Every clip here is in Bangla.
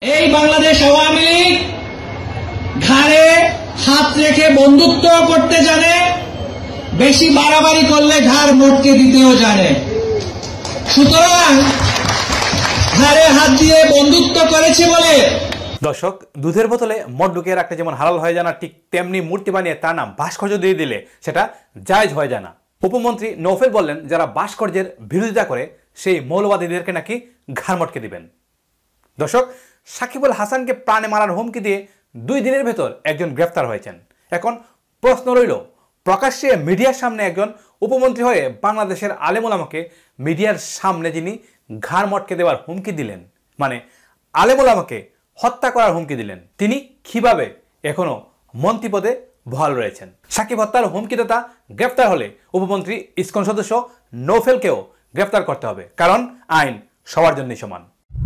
এই বাংলাদেশ আওয়ামী লীগ ঘাড়ে হাত রেখে বন্ধুত্ব করতে জানে, বেশি বাড়াবাড়ি করলে ঘাড় মোটকে দিতেও জানে। সুতরাং ঘাড়ে হাত দিয়ে বন্ধুত্ব করেছে বলে দর্শক, দুধের বোতলে মদ ঢুকিয়ে রাখতে যেমন হালাল হয়ে যায় না, ঠিক তেমনি মূর্তি বানিয়ে তার নাম ভাস্কর্য দিয়ে দিলে সেটা জায়েজ হয়ে যায় না। উপমন্ত্রী নৌফেল বললেন, যারা ভাস্কর্যের বিরোধিতা করে সেই মৌলবাদীদেরকে নাকি ঘাড় মটকে দিবেন। দর্শক, সাকিবুল হাসানকে প্রাণে মারার হুমকি দিয়ে 2 দিনের ভেতর একজন গ্রেফতার হয়েছেন। এখন প্রশ্ন রইল, প্রকাশ্যে মিডিয়ার সামনে একজন উপমন্ত্রী হয়ে বাংলাদেশের আলেম ওলামাকে মিডিয়ার সামনে যিনি ঘাড় মটকে দেওয়ার হুমকি দিলেন, মানে আলেম ওলামাকে হত্যা করার হুমকি দিলেন, তিনি কিভাবে এখনো মন্ত্রী পদে বহাল রয়েছেন? সাকিব হত্যার হুমকিদাতা গ্রেফতার হলে উপমন্ত্রী ইসকন সদস্য নৌফেলকেও গ্রেফতার করতে হবে, কারণ আইন সবার জন্যই সমান।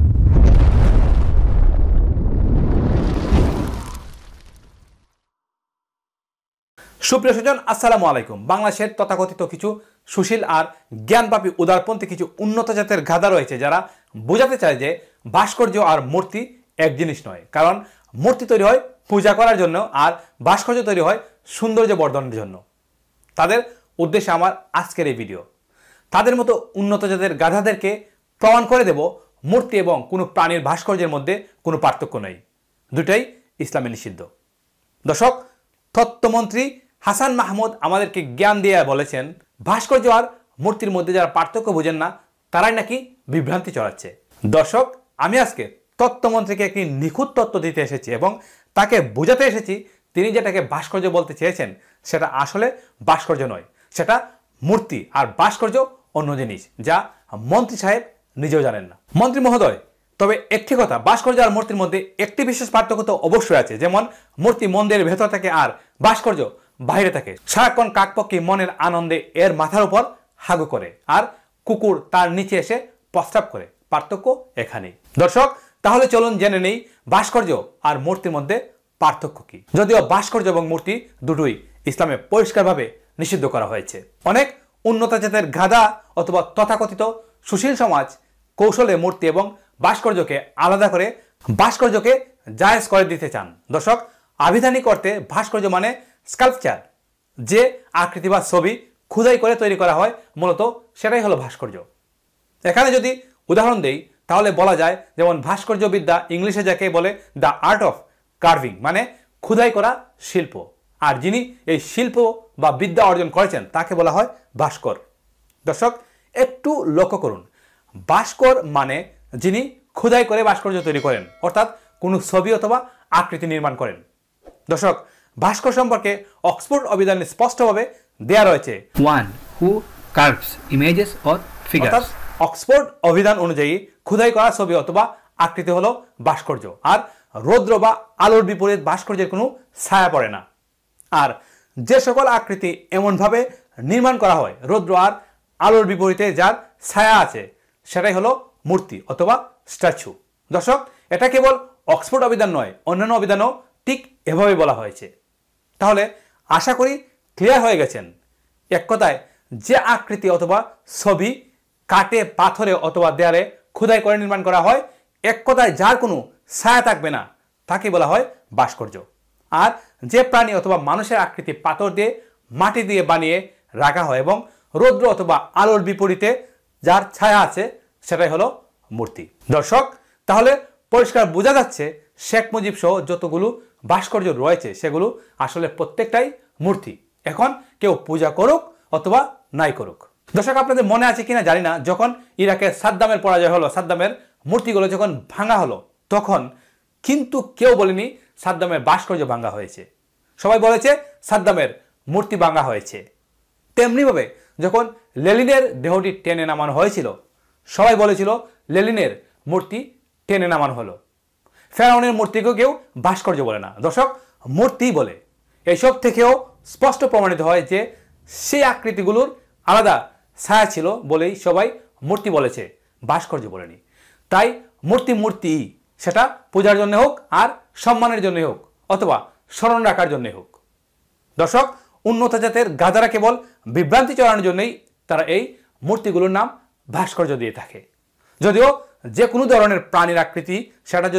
সুপ্রিয় স্বজন, আসসালামু আলাইকুম। বাংলাদেশের তথাকথিত কিছু সুশীল আর জ্ঞানপাপী উদারপন্থী কিছু উন্নত জাতের গাধা রয়েছে, যারা বোঝাতে চায় যে ভাস্কর্য আর মূর্তি এক জিনিস নয়, কারণ মূর্তি তৈরি হয় পূজা করার জন্য আর ভাস্কর্য তৈরি হয় সৌন্দর্য বর্ধনের জন্য। তাদের উদ্দেশ্যে আমার আজকের এই ভিডিও। তাদের মতো উন্নত জাতের গাধাদেরকে প্রমাণ করে দেব মূর্তি এবং কোনো প্রাণীর ভাস্কর্যের মধ্যে কোনো পার্থক্য নেই, দুটাই ইসলামে নিষিদ্ধ। দর্শক, তথ্যমন্ত্রী হাসান মাহমুদ আমাদেরকে জ্ঞান দিয়ে বলেছেন, ভাস্কর্য আর মূর্তির মধ্যে যারা পার্থক্য বোঝেন না তারাই নাকি বিভ্রান্তি ছড়াচ্ছে। দর্শক, আমি আজকে তথ্যমন্ত্রীকে একটি নিখুঁত তথ্য দিতে এসেছি এবং তাকে বোঝাতে এসেছি তিনি যেটাকে ভাস্কর্য বলতে চেয়েছেন সেটা আসলে ভাস্কর্য নয়, সেটা মূর্তি। আর ভাস্কর্য অন্য জিনিস, যা মন্ত্রী সাহেব নিজেও জানেন না। মন্ত্রী মহোদয়, তবে একটি কথা, ভাস্কর্য আর মূর্তির মধ্যে একটি বিশেষ পার্থক্য তো অবশ্যই আছে। যেমন মূর্তি মন্দিরের ভেতর থাকে আর ভাস্কর্য বাইরে থাকে। সারাক্ষণ কাকপক্ষী মনের আনন্দে এর মাথার উপর হাগু করে আর কুকুর তার নিচে এসে প্রস্রাব করে। পার্থক্য এখানেই। দর্শক, তাহলে চলুন জেনে নেই ভাস্কর্য আর মূর্তির মধ্যে পার্থক্য কি। যদিও ভাস্কর্য এবং মূর্তি দুটোই ইসলামে পরিষ্কারভাবে নিষিদ্ধ করা হয়েছে। অনেক উন্নত জাতের গাধা অথবা তথাকথিত সুশীল সমাজ কৌশলে মূর্তি এবং ভাস্কর্যকে আলাদা করে ভাস্কর্যকে জায়েজ করে দিতে চান। দর্শক, আবিধানিক অর্থে ভাস্কর্য মানে স্কাল্পচার, যে আকৃতি বা ছবি খোদাই করে তৈরি করা হয়, মূলত সেটাই হলো ভাস্কর্য। এখানে যদি উদাহরণ দেই তাহলে বলা যায়, যেমন ভাস্কর্য বিদ্যা ইংলিশে যাকে বলে দ্য আর্ট অফ কার্ভিং, মানে খোদাই করা শিল্প। আর যিনি এই শিল্প বা বিদ্যা অর্জন করেছেন তাকে বলা হয় ভাস্কর। দর্শক, একটু লক্ষ্য করুন, ভাস্কর মানে যিনি খোদাই করে ভাস্কর্য তৈরি করেন, অর্থাৎ কোনো ছবি অথবা আকৃতি নির্মাণ করেন। দর্শক, ভাস্কর সম্পর্কে অক্সফোর্ড অভিধানে স্পষ্টভাবে দেয়া রয়েছে, one who carves images or figures। Oxford অভিধান অনুযায়ী খোদাই করা ছবি অথবা আকৃতি হলো ভাস্কর্য। আর রৌদ্র বা আলোর বিপরীত ভাস্কর্যের কোনো ছায়া পড়ে না। আর যে সকল আকৃতি এমনভাবে নির্মাণ করা হয় রৌদ্র আর আলোর বিপরীতে যার ছায়া আছে, সেটাই হলো মূর্তি অথবা স্ট্যাচু। দর্শক, এটা কেবল অক্সফোর্ড অভিধান নয়, অন্যান্য অভিধানও ঠিক এভাবে বলা হয়েছে। তাহলে আশা করি ক্লিয়ার হয়ে গেছেন। এক কথায়, যে আকৃতি অথবা ছবি কাটে, পাথরে অথবা দেয়ালে খোদাই করে নির্মাণ করা হয়, এক কথায় যার কোনো ছায়া থাকবে না, তাকে বলা হয় ভাস্কর্য। আর যে প্রাণী অথবা মানুষের আকৃতি পাথর দিয়ে মাটি দিয়ে বানিয়ে রাখা হয় এবং রৌদ্র অথবা আলোর বিপরীতে যার ছায়া আছে, সেটাই হলো মূর্তি। দর্শক, তাহলে পরিষ্কার বোঝা যাচ্ছে শেখ মুজিব সহ যতগুলো ভাস্কর্য রয়েছে সেগুলো আসলে প্রত্যেকটাই মূর্তি। এখন কেউ পূজা করুক অথবা নাই করুক। দর্শক, আপনাদের মনে আছে কিনা জানি না, যখন ইরাকে সাদ্দামের পরাজয় হলো, সাদ্দামের মূর্তিগুলো যখন ভাঙা হলো, তখন কিন্তু কেউ বলেনি সাদ্দামের ভাস্কর্য ভাঙা হয়েছে। সবাই বলেছে সাদ্দামের মূর্তি ভাঙা হয়েছে। তেমনিভাবে যখন লেনিনের দেহটি টেনে নামানো হয়েছিল, সবাই বলেছিল লেনিনের মূর্তি টেনে নামানো হলো। ফেরাউনের মূর্তিকেও কেউ ভাস্কর্য বলে না। দর্শক, মূর্তি বলে। এইসব থেকেও স্পষ্ট প্রমাণিত হয় যে সেই আকৃতিগুলোর আলাদা ছায়া ছিল বলেই সবাই মূর্তি বলেছে, ভাস্কর্য বলেনি। তাই মূর্তি মূর্তি, সেটা পূজার জন্য হোক আর সম্মানের জন্য হোক অথবা স্মরণ রাখার জন্য হোক। দর্শক, উন্নত জাতের গাধারা কেবল বিভ্রান্তি চড়ানোর জন্যই তারা এই মূর্তিগুলোর নাম ভাস্কর্য দিয়ে থাকে। যদিও যে কোনো ধরনের প্রাণীর আকৃতি সেটা যদি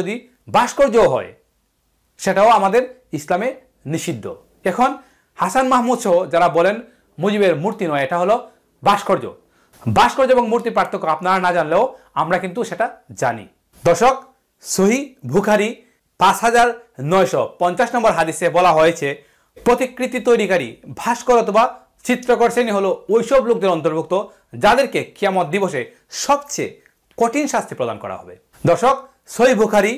ভাস্কর্যও হয়, সেটাও আমাদের ইসলামে নিষিদ্ধ। এখন হাসান মাহমুদ সহ যারা বলেন মুজিবের মূর্তি নয়, এটা হলো ভাস্কর্য। ভাস্কর্য এবং মূর্তির পার্থক্য আপনারা না জানলেও আমরা কিন্তু সেটা জানি। দর্শক, সহিহ বুখারী 5950 নম্বর হাদিসে বলা হয়েছে, প্রতিকৃতি তৈরিকারী, ভাস্কর অথবা চিত্রকর শ্রেণী হলো ওইসব লোকদের অন্তর্ভুক্ত যাদেরকে কিয়ামত দিবসে সবচেয়ে কঠিন শাস্তি প্রদান করা হবে। দর্শক, সহিহ বুখারী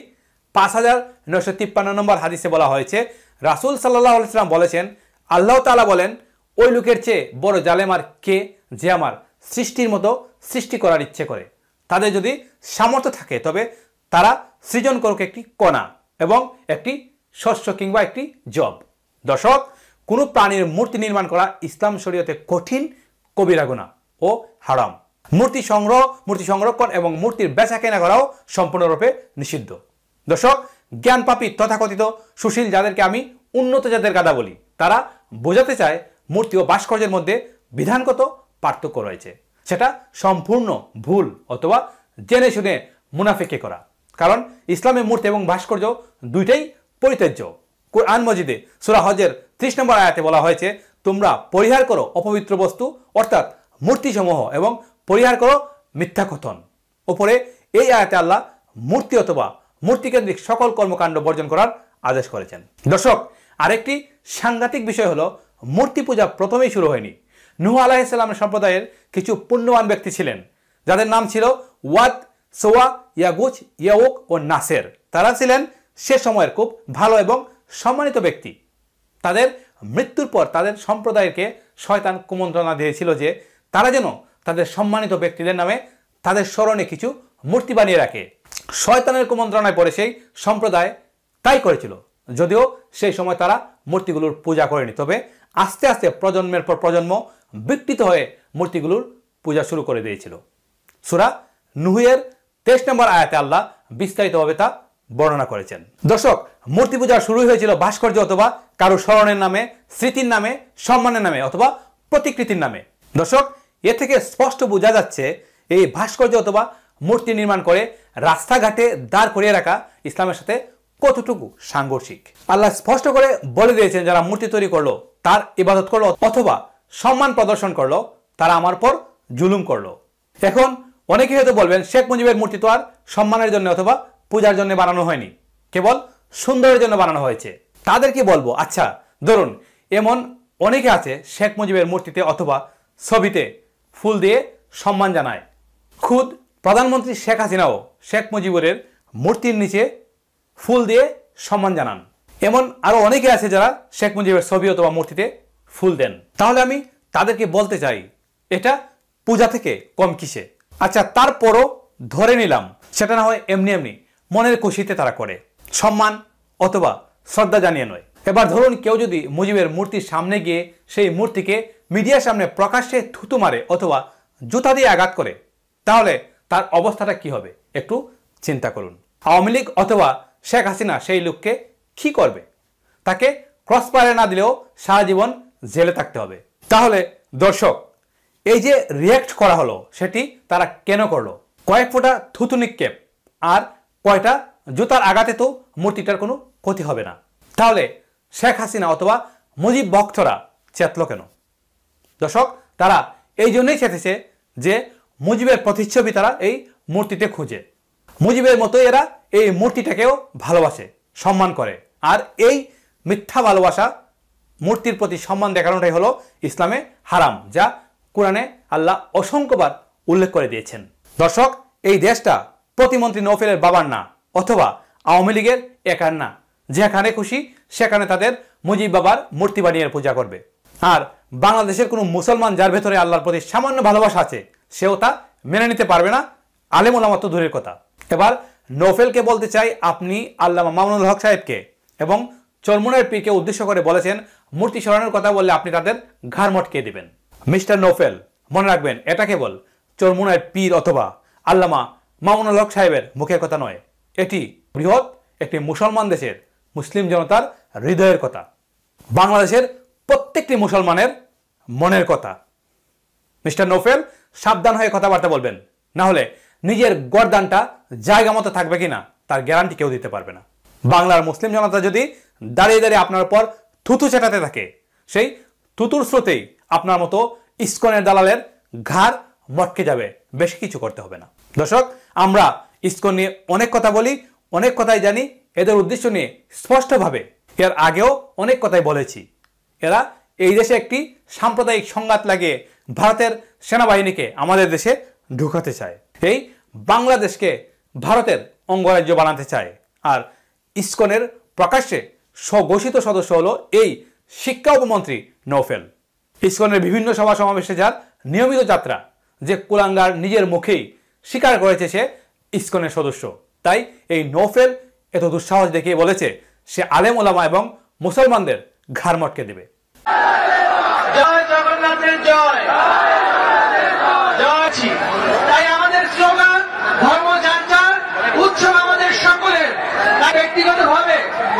5953 নম্বর হাদিসে বলা হয়েছে, রাসূল সাল্লাল্লাহু আলাইহি ওয়াসাল্লাম বলেছেন, আল্লাহ তাআলা বলেন, ওই লোকের চেয়ে বড় জালেম আর কে, যে আমার সৃষ্টির মতো সৃষ্টি করার ইচ্ছে করে। তাদের যদি সামর্থ্য থাকে তবে তারা সৃজন করুক একটি কণা এবং একটি শস্য কিংবা একটি জব। দর্শক, কোনো প্রাণীর মূর্তি নির্মাণ করা ইসলাম শরীয়তে কঠিন কবিরা গুনাহ ও হারাম। মূর্তি সংরক্ষণ এবং মূর্তির বেচা কেনা করাও সম্পূর্ণরূপে নিষিদ্ধ। দর্শক, জ্ঞানপাপী তথাকথিত সুশীল যাদেরকে আমি উন্নত জাতের গাদা বলি, তারা বোঝাতে চায় মূর্তি ও ভাস্কর্যের মধ্যে বিধানগত পার্থক্য রয়েছে। সেটা সম্পূর্ণ ভুল অথবা জেনে শুনে মুনাফিকি করা। কারণ ইসলামে মূর্তি এবং ভাস্কর্য দুইটাই পরিত্যাজ্য। কুরআন মজিদে সূরা হজের 30 নম্বর আয়াতে বলা হয়েছে, তোমরা পরিহার করো অপবিত্র বস্তু অর্থাৎ মূর্তিসমূহ এবং পরিহার করো মিথ্যা কথন। ওপরে এই আয়াতে আল্লাহ মূর্তি অথবা মূর্তিকেন্দ্রিক সকল কর্মকাণ্ড বর্জন করার আদেশ করেছেন। দর্শক, আরেকটি সাংঘাতিক বিষয় হলো, মূর্তি পূজা প্রথমেই শুরু হয়নি। নূহ আলাইহিস সালামের সম্প্রদায়ের কিছু পুণ্যবান ব্যক্তি ছিলেন যাদের নাম ছিল ওয়াদ, সোয়া, ইয়াগুজ, ইয়াউক ও নাসের। তারা ছিলেন সে সময়ের খুব ভালো এবং সম্মানিত ব্যক্তি। তাদের মৃত্যুর পর তাদের সম্প্রদায়কে শয়তান কুমন্ত্রণা দিয়েছিল যে তারা যেন তাদের সম্মানিত ব্যক্তিদের নামে তাদের স্মরণে কিছু মূর্তি বানিয়ে রাখে। শয়তানের কুমন্ত্রণায় পড়ে সেই সম্প্রদায় তাই করেছিল, যদিও সেই সময় তারা মূর্তিগুলোর পূজা করেনি। তবে আস্তে আস্তে প্রজন্মের পর প্রজন্ম বিকৃত হয়ে মূর্তিগুলোর পূজা শুরু করে দিয়েছিল। সূরা নূহের 23 নম্বর আয়াতে আল্লাহ বিস্তারিতভাবে তা বর্ণনা করেছেন। দর্শক, মূর্তি পূজা শুরু হয়েছিল ভাস্কর্য অথবা কারো স্মরণের নামে, স্মৃতির নামে, সম্মানের নামে অথবা প্রতিকৃতির নামে। দর্শক, এ থেকে স্পষ্ট বোঝা যাচ্ছে এই ভাস্কর্য অথবা মূর্তি নির্মাণ করে রাস্তাঘাটে দাঁড় করিয়ে রাখা ইসলামের সাথে কতটুকু সাংঘর্ষিক। আল্লাহ স্পষ্ট করে বলে দিয়েছেন, যারা মূর্তি তৈরি করলো, তার ইবাদত করলো অথবা সম্মান প্রদর্শন করলো, তারা আমার পর জুলুম করলো। এখন অনেকে হয়তো বলবেন, শেখ মুজিবের মূর্তি তো আর সম্মানের জন্য অথবা পূজার জন্য বানানো হয়নি, কেবল সুন্দরের জন্য বানানো হয়েছে। তাদেরকে বলবো, আচ্ছা ধরুন এমন অনেকে আছে শেখ মুজিবের মূর্তিতে অথবা ছবিতে ফুল দিয়ে সম্মান জানায়। খুদ প্রধানমন্ত্রী শেখ হাসিনাও শেখ মুজিবের মূর্তির নিচে ফুল দিয়ে সম্মান জানান। এমন আরো অনেকে আছে যারা শেখ মুজিবের ছবি অথবা মূর্তিতে ফুল দেন। তাহলে আমি তাদেরকে বলতে চাই, এটা পূজা থেকে কম কিসে? আচ্ছা, তারপরও ধরে নিলাম সেটা না হয় এমনি এমনি মনের খুশিতে তারা করে, সম্মান অথবা শ্রদ্ধা জানিয়ে নয়। এবার ধরুন কেউ যদি মুজিবের মূর্তির সামনে গিয়ে সেই মূর্তিকে মিডিয়ার সামনে প্রকাশ্যে থুতু মারে অথবা জুতা দিয়ে আঘাত করে, তাহলে তার অবস্থাটা কি হবে একটু চিন্তা করুন। আওয়ামী লীগ অথবা শেখ হাসিনা সেই লোককে কি করবে? তাকে ক্রসফায়ারে না দিলেও সারা জীবন জেলে থাকতে হবে। তাহলে দর্শক, এই যে রিয়্যাক্ট করা হলো সেটি তারা কেন করলো? কয়েক ফোঁটা থুতু নিক্ষেপ আর কয়টা জুতার আঘাতে তো মূর্তিটার কোনো ক্ষতি হবে না। তাহলে শেখ হাসিনা অথবা মুজিব ভক্তরা চেতল কেন? দর্শক, তারা এই জন্যই চেতেছে যে মুজিবের প্রতিচ্ছবি তারা এই মূর্তিতে খুঁজে। মুজিবের মতো এরা এই মূর্তিটাকেও ভালোবাসে, সম্মান করে। আর এই মিথ্যা ভালোবাসা, মূর্তির প্রতি সম্মান দেখানোটাই হলো ইসলামে হারাম, যা কোরআনে আল্লাহ অসংখ্যবার উল্লেখ করে দিয়েছেন। দর্শক, এই দেশটা প্রতিমন্ত্রী নৌফেলের বাবার না অথবা আওয়ামী লীগের একার না। যেখানে খুশি সেখানে তাদের মুজিব বাবার মূর্তি বানিয়ে পূজা করবে। আর বাংলাদেশের কোনো মুসলমান যার ভেতরে আল্লাহর প্রতি সামান্য ভালোবাসা আছে, সেও তা মেনে নিতে পারবে না, আলেম ওলামা তো দূরের কথা। এবার নৌফেলকে বলতে চাই, আপনি আল্লামা মামুনুল হক সাহেবকে এবং চরমুনার পীরকে উদ্দেশ্য করে বলেছেন মূর্তি সরানোর কথা বললে আপনি তাদের ঘাড় মটকে দিবেন। মিস্টার নৌফেল, মনে রাখবেন, এটা কেবল চরমুনার পীর অথবা আল্লামা মামুনুল হক সাহেবের মুখের কথা নয়, এটি বৃহৎ একটি মুসলমান দেশের মুসলিম জনতার হৃদয়ের কথা, বাংলাদেশের প্রত্যেকটি মুসলমানের মনের কথা। মিস্টার নৌফেল, সাবধান হয়ে কথাবার্তা বলবেন, না হলে নিজের গর্দানটা জায়গা মতো থাকবে কিনা তার গ্যারান্টি কেউ দিতে পারবে না। বাংলার মুসলিম জনতা যদি দাঁড়িয়ে দাঁড়িয়ে আপনার উপর থুতু চেটাতে থাকে, সেই থুতুর স্রোতেই আপনার মতো ইসকনের দালালের ঘাড় মটকে যাবে, বেশি কিছু করতে হবে না। দর্শক, আমরা ইসকন নিয়ে অনেক কথা বলি, অনেক কথাই জানি, এদের উদ্দেশ্য নিয়ে স্পষ্টভাবে এর আগেও অনেক কথাই বলেছি। এরা এই দেশে একটি সাম্প্রদায়িক সংঘাত লাগিয়ে ভারতের সেনাবাহিনীকে আমাদের দেশে ঢুকাতে চায়, এই বাংলাদেশকে ভারতের অঙ্গরাজ্য বানাতে চায়। আর ইসকনের প্রকাশ্যে স্বঘোষিত সদস্য হলো এই শিক্ষা উপমন্ত্রী নৌফেল। ইসকনের বিভিন্ন সভা সমাবেশে যার নিয়মিত যাত্রা, যে কুলাঙ্গার নিজের মুখেই স্বীকার করেছে সে ইসকনের সদস্য। তাই এই নৌফেল এত দুঃসাহস দেখিয়ে বলেছে সে আলেম ওলামা এবং মুসলমানদের ঘাড় মটকে দেবে। জয় জগন্নাথের জয়, জয়। তাই আমাদের স্লোগান ধর্ম যার যার, উৎসব আমাদের সকলের। তাই ব্যক্তিগতভাবে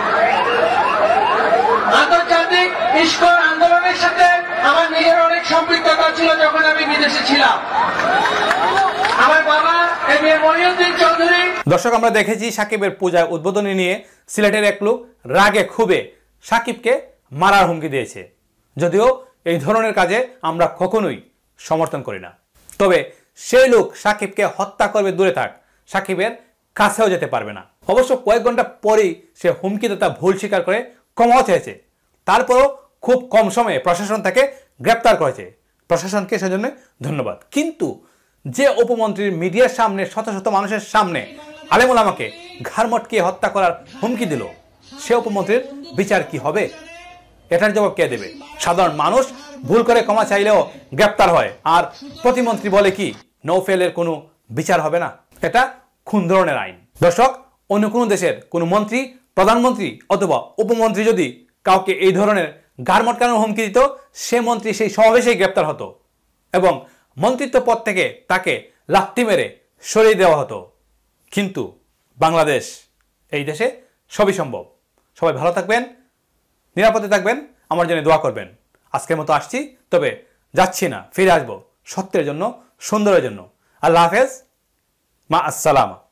আন্তর্জাতিক ইসকন আন্দোলনের সাথে আমার নিজের অনেক সম্পৃক্ততা ছিল যখন আমি বিদেশে ছিলাম। আমার বাবা মহিউদ্দিন চৌধুরী। দর্শক, আমরা দেখেছি সাকিবের পূজায় উদ্বোধনী নিয়ে সিলেটের এক লোক রাগে ক্ষোভে সাকিবকে মারার হুমকি দিয়েছে। যদিও এই ধরনের কাজে আমরা কখনোই সমর্থন করি না, তবে সেই লোক সাকিবকে হত্যা করবে দূরে থাক, সাকিবের কাছেও যেতে পারবে না। অবশ্য কয়েক ঘন্টা পরেই সে হুমকিদাতা ভুল স্বীকার করে ক্ষমা চেয়েছে। তারপরও খুব কম সময়ে প্রশাসন তাকে গ্রেপ্তার করেছে, প্রশাসনকে সেজন্য ধন্যবাদ। কিন্তু যে উপমন্ত্রীর মিডিয়ার সামনে শত শত মানুষের সামনে আলেম ওলামাকে ঘাড় মটকিয়ে হত্যা করার হুমকি দিল, সে উপমন্ত্রীর বিচার কি হবে? এটার জবাব কে দেবে? সাধারণ মানুষ ভুল করে ক্ষমা চাইলেও গ্রেপ্তার হয়, আর প্রতিমন্ত্রী বলে কি নৌফেলের কোনো বিচার হবে না? এটা কোন ধরনের আইন? দর্শক, অন্য কোনো দেশের কোনো মন্ত্রী, প্রধানমন্ত্রী অথবা উপমন্ত্রী যদি কাউকে এই ধরনের ঘাড় মটকানোর হুমকি দিত, সে মন্ত্রী সেই সমাবেশেই গ্রেপ্তার হতো এবং মন্ত্রিত্ব পদ থেকে তাকে লাথি মেরে সরিয়ে দেওয়া হতো। কিন্তু বাংলাদেশ, এই দেশে সবই সম্ভব। সবাই ভালো থাকবেন, নিরাপদে থাকবেন, আমার জন্য দোয়া করবেন। আজকের মতো আসছি, তবে যাচ্ছি না, ফিরে আসবো সত্যের জন্য, সুন্দরের জন্য। আল্লাহ হাফেজ, মা আসসালামা।